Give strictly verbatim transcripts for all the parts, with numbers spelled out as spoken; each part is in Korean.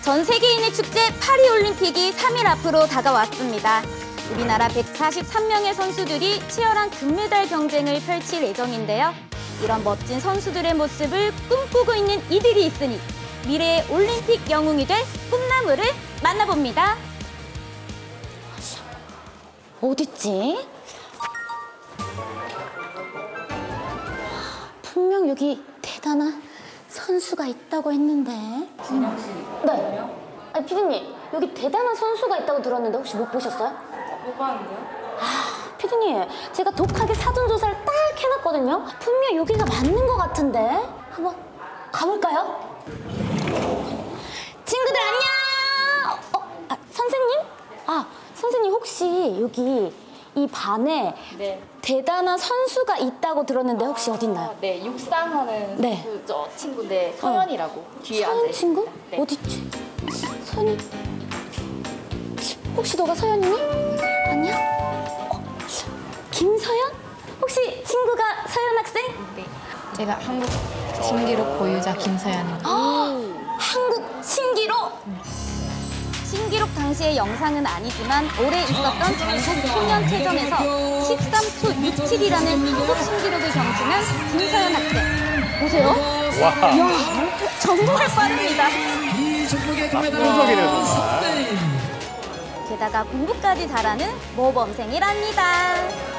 전 세계인의 축제 파리올림픽이 삼 일 앞으로 다가왔습니다. 우리나라 백사십삼 명의 선수들이 치열한 금메달 경쟁을 펼칠 예정인데요. 이런 멋진 선수들의 모습을 꿈꾸고 있는 이들이 있으니 미래의 올림픽 영웅이 될 꿈나무를 만나봅니다. 어딨지? 분명 여기 대단한 선수가 있다고 했는데. 진영 씨. 네. 아니, 피디님, 여기 대단한 선수가 있다고 들었는데 혹시 못 보셨어요? 못 봤는데요? 아, 피디님, 제가 독하게 사전조사를 딱 해놨거든요. 분명 여기가 맞는 것 같은데. 한번 가볼까요? 친구들 안녕! 어, 아, 선생님? 아, 선생님 혹시 여기 이 반에 네. 대단한 선수가 있다고 들었는데 혹시 어딨나요? 어, 네, 육상하는 네. 그 저 친구인데 서연이라고. 어. 뒤에 서연 앉아있어요. 친구? 네. 어딨지? 서연이? 혹시 너가 서연이니? 아니야? 어? 김서연? 혹시 친구가 서연 학생? 네. 제가 한국 신기록 보유자 김서연입니다. 한국 신기록? 신기록 당시의 영상은 아니지만 올해 있었던 전국 소년체전에서 십삼 초 육칠이라는 한국 신기록을 경신한 김서연 학생. 보세요. 와. 이야, 정말 빠릅니다. 압도적이네 정말. 게다가 공부까지 잘하는 모범생이랍니다.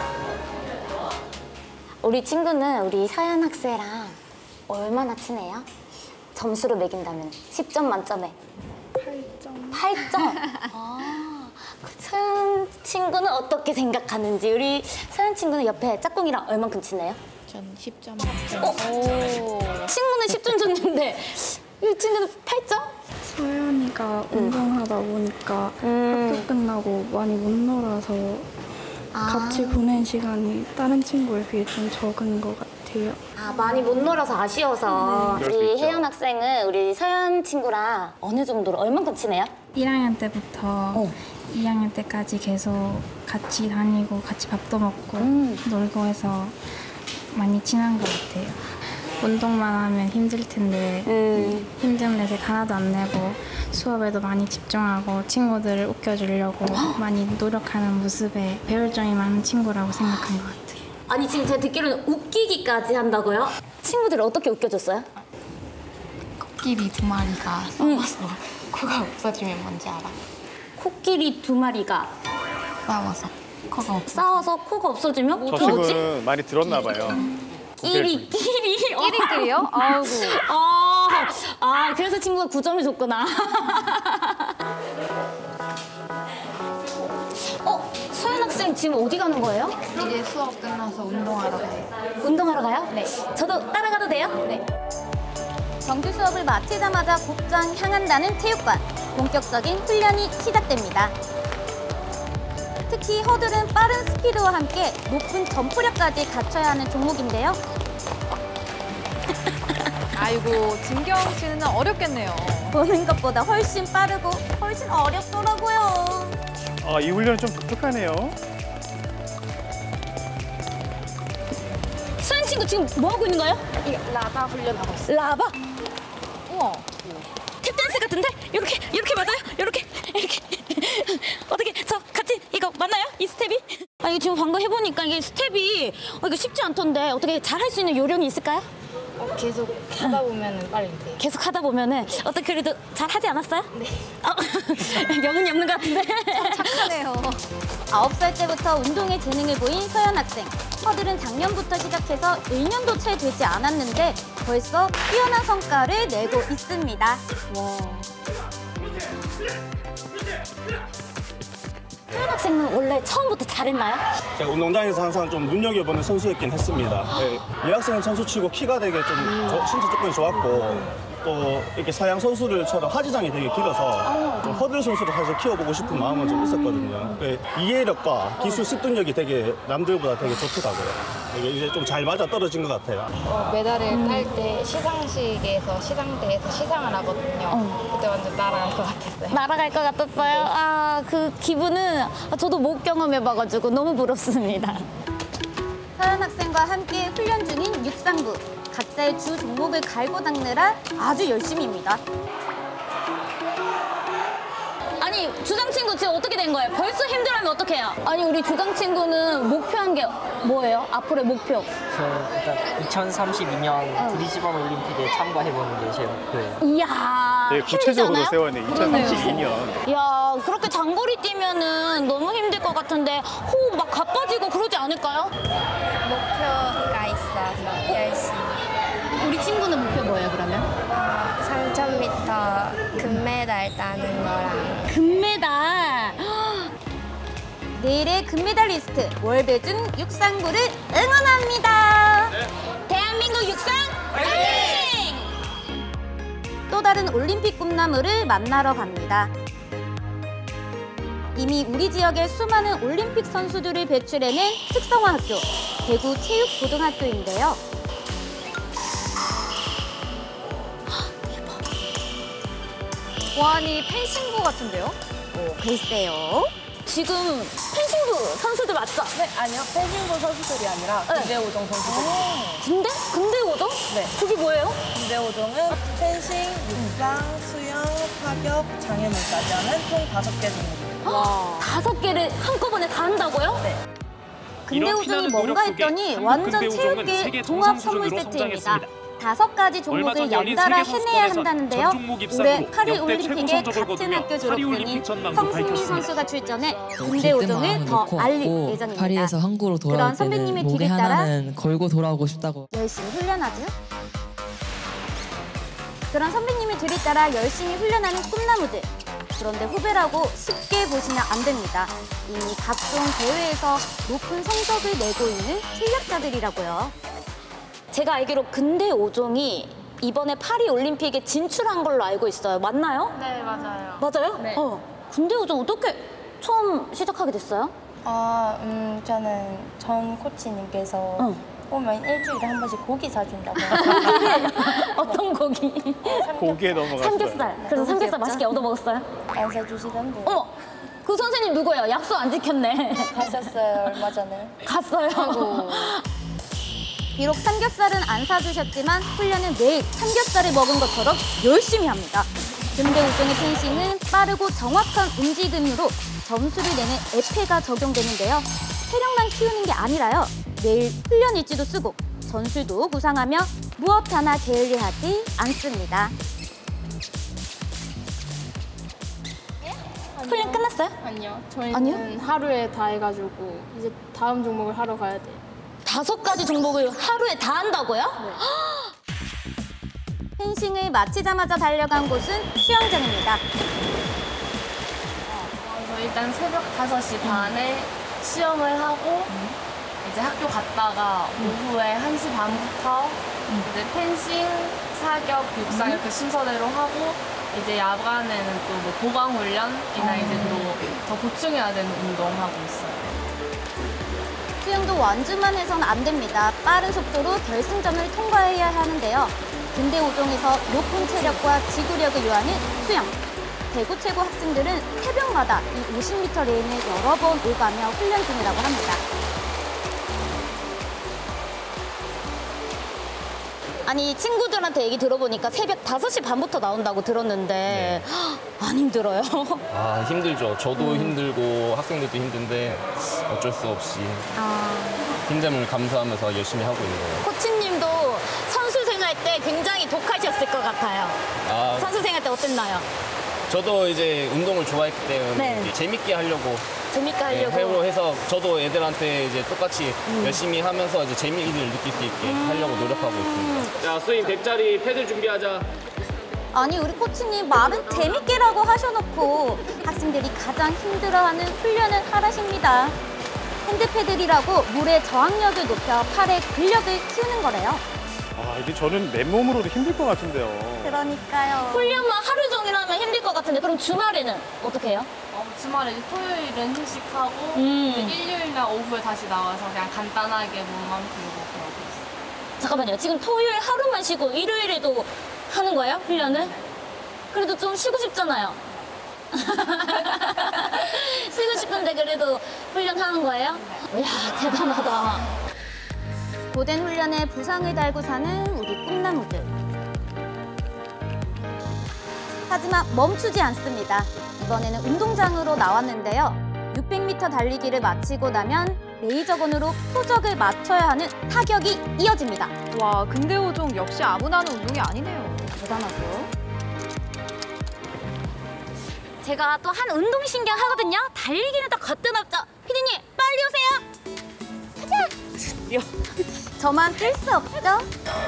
우리 친구는 우리 서연 학생랑 얼마나 친해요? 점수로 매긴다면 십 점 만점에 팔 점. 팔 점? 아, 그 서연 친구는 어떻게 생각하는지. 우리 서연 친구는 옆에 짝꿍이랑 얼만큼 친해요? 전 십 점 만점. 어? 친구는 십 점 줬는데 이 친구는 팔 점? 서연이가 응. 운동하다 보니까 음. 학교 끝나고 많이 못 놀아서 아. 같이 보낸 시간이 다른 친구에 비해 좀 적은 것 같아요. 아, 많이 못 놀아서 아쉬워서. 그럴 수 우리 있죠. 혜연 학생은 우리 서연 친구랑 어느 정도로 얼만큼 친해요? 일 학년 때부터 어. 이 학년 때까지 계속 같이 다니고 같이 밥도 먹고 음. 놀고 해서 많이 친한 것 같아요. 운동만 하면 힘들 텐데 음. 힘든 내색 하나도 안 내고 수업에도 많이 집중하고 친구들을 웃겨주려고 많이 노력하는 모습에 배울 점이 많은 친구라고 생각한 것 같아요. 아니, 지금 제가 듣기로는 웃기기까지 한다고요? 친구들 어떻게 웃겨줬어요? 코끼리 두 마리가 싸워서 코가 없어지면 뭔지 알아? 코끼리 두 마리가 싸워서 코가 없어. 싸워서 코가 없어지면 저 그게 뭐지? 친구는 많이 들었나 봐요. 끼리, 끼리. 끼리끼리요? 아이고. 아, 아, 그래서 친구가 구 점을 줬구나. 어, 서연 학생 지금 어디 가는 거예요? 이제 수업 끝나서 운동하러 가요. 운동하러 가요? 네. 저도 따라가도 돼요? 네. 정규 수업을 마치자마자 곧장 향한다는 체육관. 본격적인 훈련이 시작됩니다. 특히 허들은 빠른 스피드와 함께 높은 점프력까지 갖춰야 하는 종목인데요. 아이고, 진경 씨는 어렵겠네요. 보는 것보다 훨씬 빠르고 훨씬 어렵더라고요. 아, 이 훈련은 좀 독특하네요. 서연 친구 지금 뭐 하고 있는 거예요? 이거 라바 훈련하고 있어. 라바? 우와. 탭댄스 같은데? 이렇게 이렇게 맞아요? 이렇게 이렇게 어떻게 저 같이 이거 맞나요? 이 스텝이? 아, 이거 지금 방금 해보니까 이게 스텝이 어, 이거 쉽지 않던데 어떻게 잘할 수 있는 요령이 있을까요? 어, 계속 하다 보면 빨리 돼요. 계속 하다 보면은 어떻게 그래도 잘 하지 않았어요? 네. 어, 여운이 없는 것 같은데. 착하네요. 아홉 살 때부터 운동에 재능을 보인 서연 학생. 허들은 작년부터 시작해서 일 년도 채 되지 않았는데 벌써 뛰어난 성과를 내고 있습니다. 와. 서연 학생은 원래 처음부터 잘했나요? 제가 운동장에서 항상 좀 눈여겨보는 선수였긴 했습니다. 네, 여학생 선수치고 키가 되게 좀 조- 신체 조건이 좋았고 또 이렇게 사양 선수들처럼 하지장이 되게 길어서 좀 허들 선수를 사실 키워보고 싶은 마음은 좀 있었거든요. 네, 이해력과 기술 습득력이 되게 남들보다 되게 좋더라고요. 이게 이제 좀 잘 맞아 떨어진 것 같아요. 어, 메달을 딸 때 시상식에서 시상대에서 시상을 하거든요. 그때 완전 날아갈 것 같았어요. 날아갈 것 같았어요. 아, 그 기분은 저도 못 경험해봐가지고 너무 부럽습니다. 서연 학생과 함께 훈련 중인 육상부. 각자의 주 종목을 갈고 닦느라 아주 열심히입니다. 아니 주장 친구 지금 어떻게 된 거예요? 벌써 힘들어하면 어떡해요? 아니 우리 주장 친구는 목표한 게 뭐예요? 앞으로의 목표? 저 일단 이천삼십이 년 브리즈번 올림픽에 참가해보는 게 제 목표예요. 이야 네, 구체적으로 힘들잖아요? 세웠네. 이천삼십이 년. 야 그렇게 장거리 뛰면은 너무 힘들 것 같은데 호흡 막 가빠지고 그러지 않을까요? 목표가 있어서 열심히. 우리 친구는 목표 뭐예요 그러면? 어, 삼천 미터 금메달 따는 거랑. 금메달. 내일의 금메달리스트 월배중 육상부를 응원합니다. 대한민국 육상 화이팅! 또 다른 올림픽 꿈나무를 만나러 갑니다. 이미 우리 지역의 수많은 올림픽 선수들을 배출해낸 특성화학교 대구체육고등학교인데요. 보안이 펜싱부 같은데요? 오, 글쎄요. 지금 펜싱부 선수들 맞죠? 네, 아니요. 펜싱부 선수들이 아니라 네. 군대오종 선수들입니다. 군대? 군대오종? 네. 그게 뭐예요? 군대오종은 펜싱, 육상, 수영, 사격, 장애물까지 하는 총 다섯 개 종목입니다. 와. 다섯 개를 한꺼번에 다 한다고요? 네. 근대오종이 뭔가 했더니 완전 체육계 종합 선물 세트입니다. 다섯 가지 종목을 연달아 해내야 한다는데요. 올해 파리 올림픽에 같은 학교 졸업생인 황승민 선수가 출전해 근대오종을 더 알릴 예정입니다. 파리에서 한국으로 돌아올 그런 때는 선배님의 목에 길을 따라 하나는 걸고 돌아오고 싶다고. 열심히 훈련하죠. 그런 선배님의 뒤를 따라 열심히 훈련하는 꿈나무들. 그런데 후배라고 쉽게 보시면 안 됩니다. 이미 각종 대회에서 높은 성적을 내고 있는 실력자들이라고요. 제가 알기로 근대오종이 이번에 파리 올림픽에 진출한 걸로 알고 있어요. 맞나요? 네, 맞아요. 맞아요? 네. 어. 근대오종 어떻게 처음 시작하게 됐어요? 어, 음, 저는 전 코치님께서 어. 오면 일주일에 한 번씩 고기 사준다고. 어떤 고기? 고기에 넘어갔어요. 삼겹살. 그래서 너무 삼겹살 귀엽죠? 맛있게 얻어 먹었어요? 안 사주시던데. 어머! 그 선생님 누구예요? 약속 안 지켰네. 가셨어요, 얼마 전에. 갔어요. 비록 삼겹살은 안 사주셨지만 훈련은 매일 삼겹살을 먹은 것처럼 열심히 합니다. 근대오종의 펜싱은 빠르고 정확한 움직임으로 점수를 내는 에페가 적용되는데요. 체력만 키우는 게 아니라요. 매일 훈련 일지도 쓰고 전술도 구상하며 무엇 하나 게을리하지 않습니다. 훈련 끝났어요? 아니요. 저희는 아니요? 하루에 다 해가지고 이제 다음 종목을 하러 가야 돼요. 다섯 가지 종목을 하루에 다 한다고요? 네. 펜싱을 마치자마자 달려간 곳은 수영장입니다. 저 일단 새벽 다섯 시 반에 수영을 하고 이제 학교 갔다가 오후에 한 시 반부터 이제 펜싱, 사격, 육상 이렇게 순서대로 하고 이제 야간에는 또 뭐 보강 훈련이나 이제 또 더 보충해야 되는 운동하고 있어요. 수영도 완주만 해서는 안 됩니다. 빠른 속도로 결승점을 통과해야 하는데요. 근대오종에서 높은 체력과 지구력을 요하는 수영. 대구 최고 학생들은 새벽마다 이 오십 미터 레인을 여러 번 오가며 훈련 중이라고 합니다. 아니 친구들한테 얘기 들어보니까 새벽 다섯 시 반부터 나온다고 들었는데 네. 안 힘들어요? 아 힘들죠. 저도 음. 힘들고 학생들도 힘든데 어쩔 수 없이 아... 힘듦을 감수하면서 열심히 하고 있는 거예요. 코치님도 선수 생활 때 굉장히 독하셨을 것 같아요. 아, 선수 생활 때 어땠나요? 저도 이제 운동을 좋아했기 때문에 네. 이제 재밌게 하려고 재밌게 하려고. 해로 해서 저도 애들한테 이제 똑같이 음. 열심히 하면서 이제 재미를 느낄 수 있게 음. 하려고 노력하고 있습니다. 자, 스윙 백 자리 패들 준비하자. 아니 우리 코치님 말은 재밌게라고 하셔놓고 학생들이 가장 힘들어하는 훈련을 하라십니다. 핸드패들이라고 물의 저항력을 높여 팔의 근력을 키우는 거래요. 아, 근데 저는 맨몸으로도 힘들 것 같은데요. 그러니까요. 훈련만 하루 종일 하면 힘들 것 같은데 그럼 주말에는 어떻게 해요? 어, 주말에 이제 토요일은 휴식하고 음. 이제 일요일날 오후에 다시 나와서 그냥 간단하게 몸만 풀고 그러고 있어요. 잠깐만요. 지금 토요일 하루만 쉬고 일요일에도 하는 거예요? 훈련을? 그래도 좀 쉬고 싶잖아요. 쉬고 싶은데 그래도 훈련하는 거예요? 이야 대단하다. 고된 훈련에 부상을 달고 사는 우리 꿈나무들. 하지만 멈추지 않습니다. 이번에는 운동장으로 나왔는데요. 육백 미터 달리기를 마치고 나면 레이저건으로 표적을 맞춰야 하는 타격이 이어집니다. 와, 근대오종 역시 아무나 하는 운동이 아니네요. 대단하죠? 제가 또 한 운동신경 하거든요. 달리기는 또 거뜬 없죠. 피디님, 빨리 오세요. 가자. 저만 뛸 수 없죠?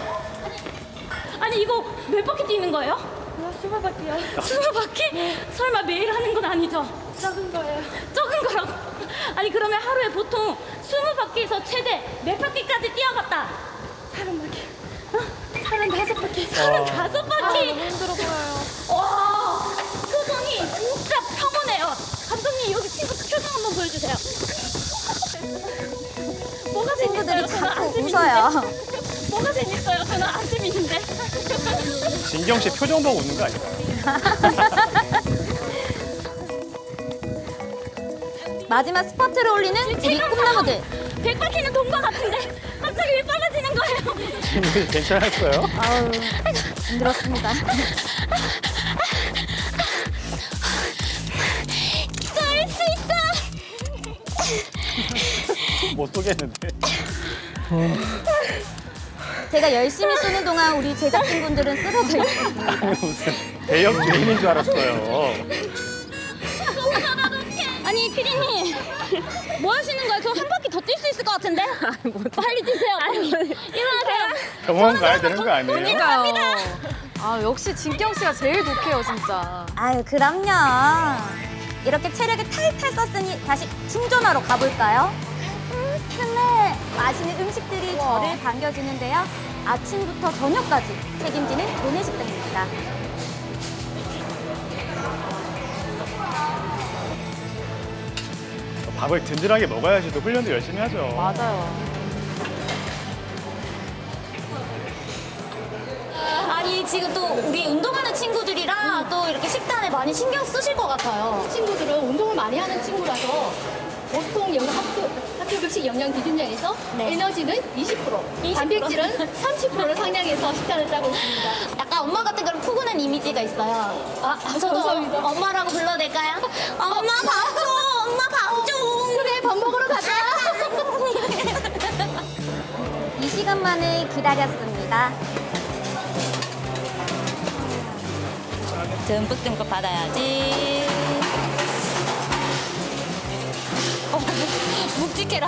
아니, 이거 몇 바퀴 뛰는 거예요? 스무 바퀴요. 스무 바퀴? 네. 설마 매일 하는 건 아니죠? 적은 거예요. 적은 거라고? 아니, 그러면 하루에 보통 스무 바퀴에서 최대 몇 바퀴까지 뛰어갔다? 서른 바퀴. 어? 서른다섯 바퀴. 서른다섯 바퀴. 아, 너무 힘들어 보여요. 와, 표정이 진짜 평온해요. 감독님, 여기 친구 표정 한번 보여주세요. 뭐가 친구들이 재밌어요? 저는 안 자꾸 재밌는데. 웃어요. 뭐가 재밌어요? 저는 안 재밌는데. 진경 씨 표정 보고 웃는 거 아니야? 마지막 스퍼트를 올리는 우리 꿈나무들. 백 바퀴는 돈 것 같은데 갑자기 왜 빨라지는 거예요? 진경 괜찮았어요? 아우, 힘들었습니다. 쏠 수 있어! 못 쏘겠는데. 제가 열심히 쏘는 동안 우리 제작진분들은 쓰러져 있습니다. 무슨 대형 죄인인 줄 알았어요. 아니, 피디님 뭐 하시는 거예요? 저 한 바퀴 더 뛸 수 있을 것 같은데? 빨리 뛰세요. 일어나세요. 병원 가야 되는 거 아니에요? 그러니까요. 아, 역시 진경 씨가 제일 독해요, 진짜. 아유, 그럼요. 이렇게 체력을 탈탈 썼으니 다시 충전하러 가볼까요? 음, 근데 맛있는 음식들이 우와. 저를 반겨주는데요. 아침부터 저녁까지 책임지는 도내식당입니다. 밥을 든든하게 먹어야지 또 훈련도 열심히 하죠. 맞아요. 아니, 지금 또 우리 운동하는 친구들이랑 또 이렇게 식단에 많이 신경 쓰실 것 같아요. 친구들은 운동을 많이 하는 친구라서 보통 영양 학교, 학교 급식 영양 기준량에서 네. 에너지는 이십 퍼센트, 이십 퍼센트. 단백질은 삼십 퍼센트를 상량해서 식단을 짜고 있습니다. 약간 엄마 같은 그런 푸근한 이미지가 있어요. 아, 저도 감사합니다. 엄마라고 불러도 될까요? 엄마 밥 줘! 엄마 밥 줘! 그래, 밥 먹으러 가자. 이 시간만을 기다렸습니다. 듬뿍듬뿍 받아야지. 어, 묵- 묵직해라.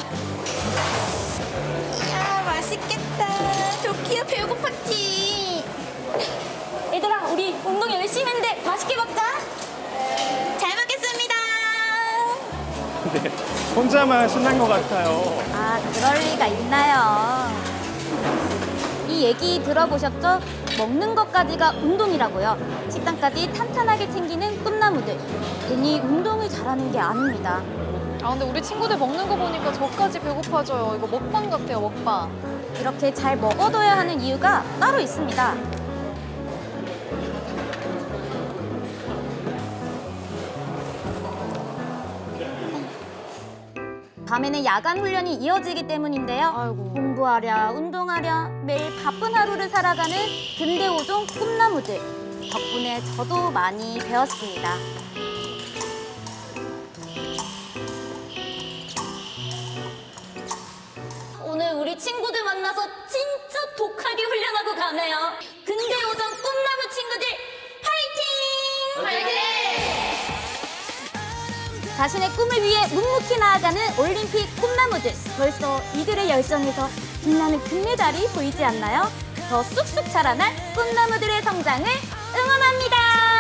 이야, 맛있겠다. 좋기야, 배고팠지. 얘들아, 우리 운동 열심히 했는데 맛있게 먹자. 잘 먹겠습니다. 근데 혼자만 신난 것 같아요. 아, 그럴 리가 있나요? 이 얘기 들어보셨죠? 먹는 것까지가 운동이라고요. 식단까지 탄탄하게 챙기는 꿈나무들. 괜히 운동을 잘하는 게 아닙니다. 아, 근데 우리 친구들 먹는 거 보니까 저까지 배고파져요. 이거 먹방 같아요, 먹방. 이렇게 잘 먹어둬야 하는 이유가 따로 있습니다. 밤에는 야간 훈련이 이어지기 때문인데요. 아이고. 공부하랴, 운동하랴, 매일 바쁜 하루를 살아가는 근대오종 꿈나무들. 덕분에 저도 많이 배웠습니다. 오늘 우리 친구들 만나서 진짜 독하게 훈련하고 가네요. 근대오종 꿈나무 친구들 파이팅! 파이팅! 자신의 꿈을 위해 묵묵히 나아가는 올림픽 꿈나무들. 벌써 이들의 열정에서 빛나는 금메달이 보이지 않나요? 더 쑥쑥 자라날 꿈나무들의 성장을 응원합니다.